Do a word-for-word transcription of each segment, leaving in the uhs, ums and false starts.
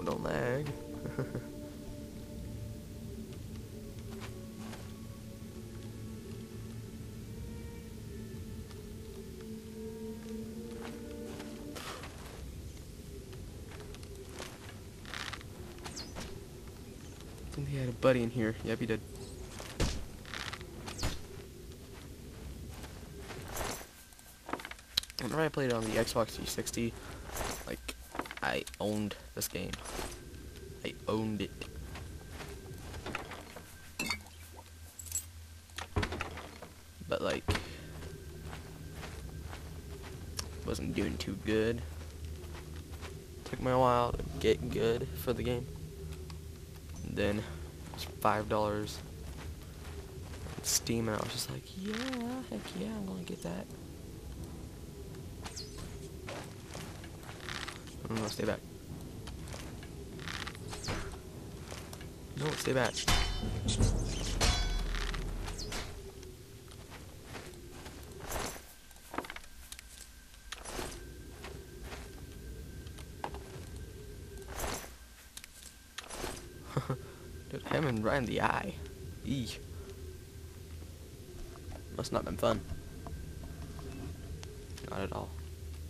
don't lag. I think he had a buddy in here. Yep, he did. Whenever I played it on the Xbox three sixty, like, I owned this game. I owned it. But, like, wasn't doing too good. Took me a while to get good for the game. And then, it was five dollars on Steam, and I was just like, yeah, heck yeah, I'm gonna get that. No, no, stay back. No, stay back. Dude, him right in the eye. Eee. Must not have been fun. Not at all.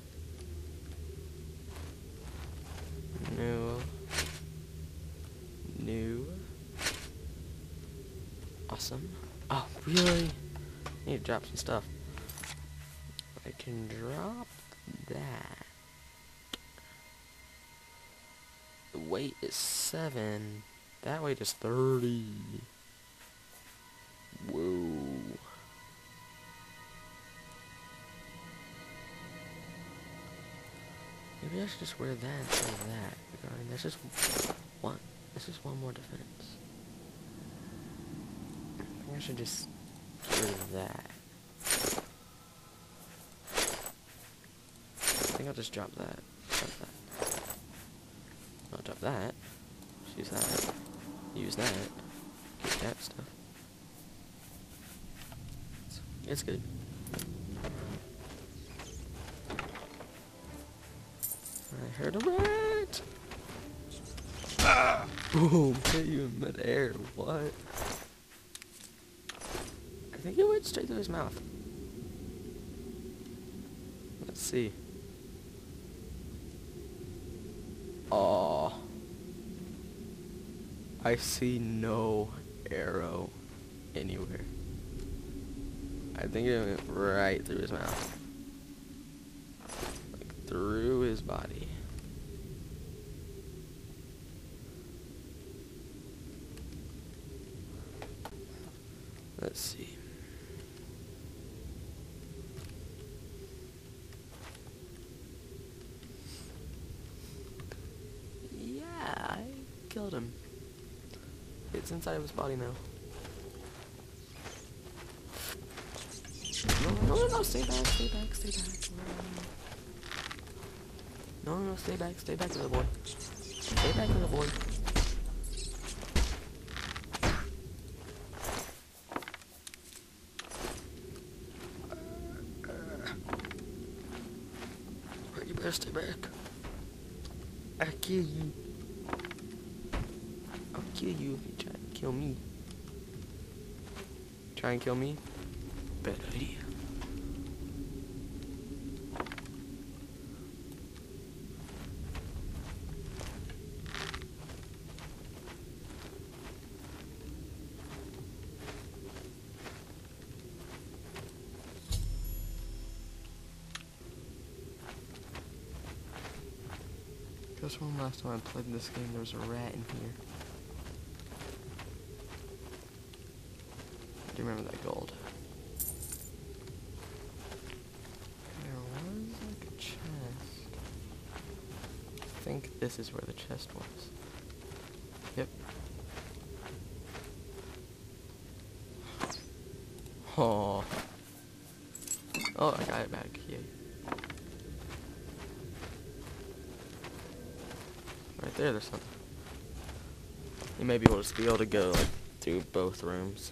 No. No. Awesome. Oh, really? I need to drop some stuff. I can drop that. The weight is seven. That weight is thirty. Whoa. Maybe I should just wear that instead of that. I mean, that's just one. That's just one more defense. I think I should just get rid of that. I think I'll just drop that. Drop that. I'll drop that. Use that. Use that. Get that stuff. It's, it's good. I heard a rat! Ah! Boom! Hit you in midair. What? I think it went straight through his mouth. Let's see. Aww. I see no arrow anywhere. I think it went right through his mouth. Like, through his body. Let's see. Yeah, I killed him. It's inside of his body now. No, no, no, no, stay back, stay back, stay back. No, no, no, stay back, stay back, little boy. Stay back, little boy. You better stay back. I'll kill you. I'll kill you if you try to kill me. Try and kill me? Bad idea. Because when last time I played this game, there was a rat in here. I do remember that gold. There was like a chest. I think this is where the chest was. Yep. Oh. Oh, I got it back. Yay. Right there, there's something. You may be able to be able to go like through both rooms.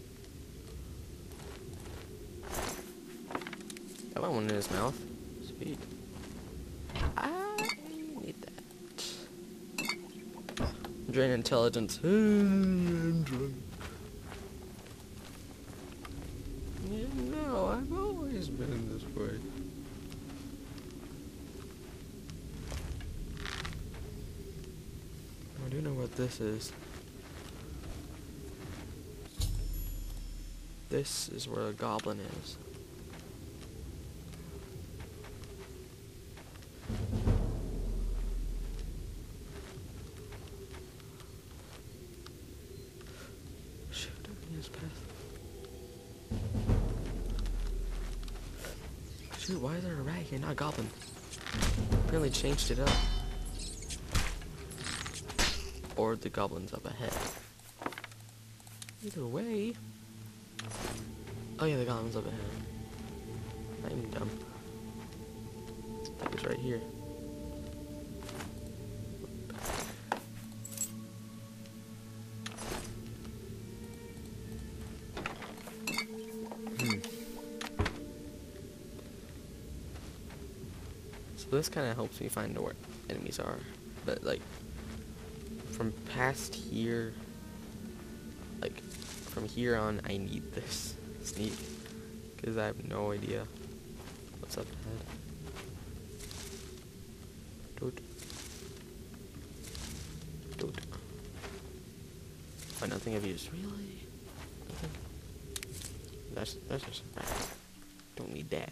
Got my one in his mouth. Sweet. I need that. drain intelligence. I'm drunk. Yeah, no, I've always been this way. I do know what this is. This is where a goblin is. Shoot, I need to pass. Shoot, why is there a rat here, not a goblin? Apparently changed it up. Or the goblin's up ahead. Either way. Oh yeah, the goblin's up ahead. I'm dumb. That was right here. Hmm. So this kind of helps me find where enemies are, but like from past here, like from here on, I need this sneak because I have no idea what's up ahead. Dude. Dude. Oh, nothing I've used. Really? Nothing? That's, that's just a rat. Don't need that.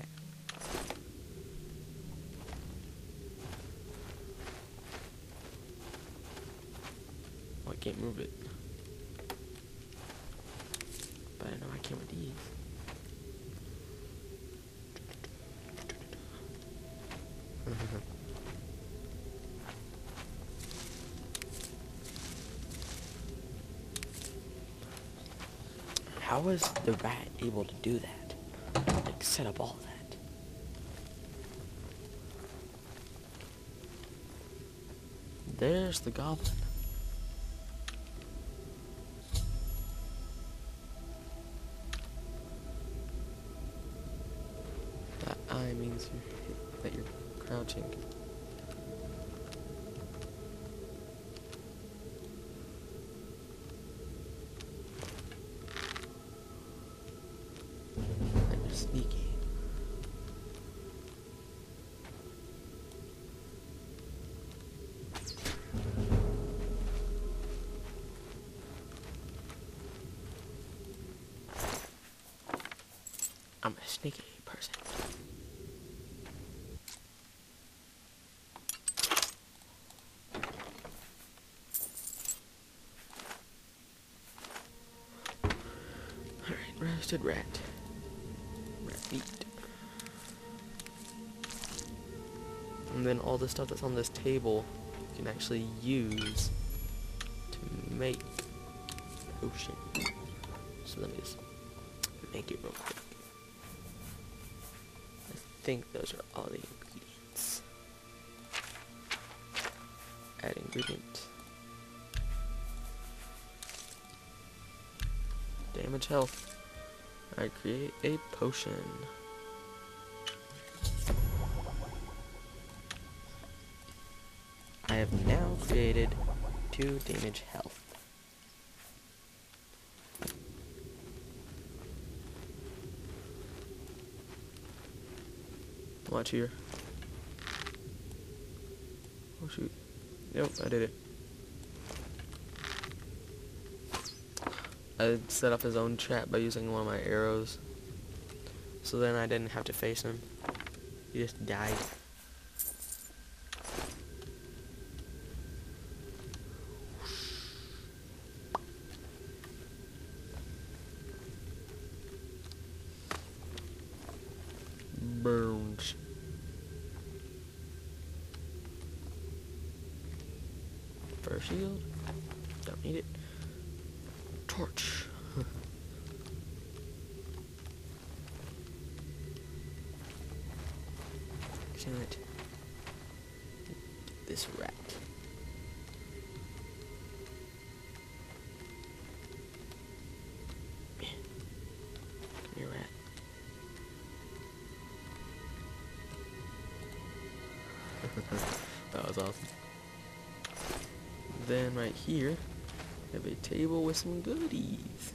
Oh, I can't move it. But I know I can with these. How was the rat able to do that? Like, set up all that? There's the goblin. That eye means you that you're crouching. And you're sneaky. I'm a sneaky person. Alright, roasted rat. Rat meat. And then all the stuff that's on this table you can actually use to make potion. So let me just make it real quick. I think those are all the ingredients. Add ingredient. Damage health. I create a potion. I have now created two damage health. Watch here. Oh shoot. Yep, I did it. I set up his own trap by using one of my arrows. So then I didn't have to face him. He just died. Burns. Fur shield. Don't need it. Torch. Damn it. This rat. Come here, rat. That was awesome. then right here, we have a table with some goodies.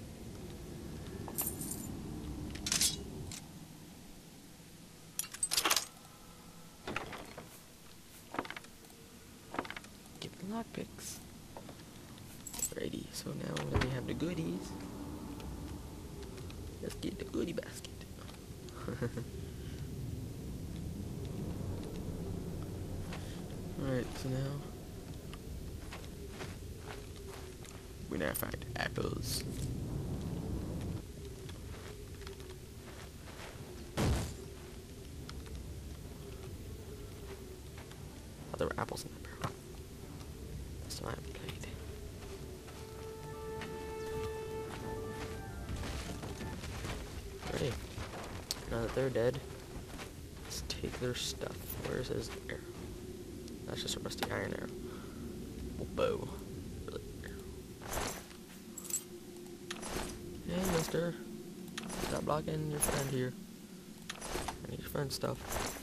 Get the lockpicks. Alrighty, so now that we have the goodies, let's get the goodie basket. Alright, so now we now find apples. Oh, there were apples in that barrel. That's why I haven't played. Alrighty. Now that they're dead, let's take their stuff. Where's his arrow? That's just a rusty iron arrow. Oh, bow. Really? Hey, mister. Stop blocking your friend here. I need your friend stuff.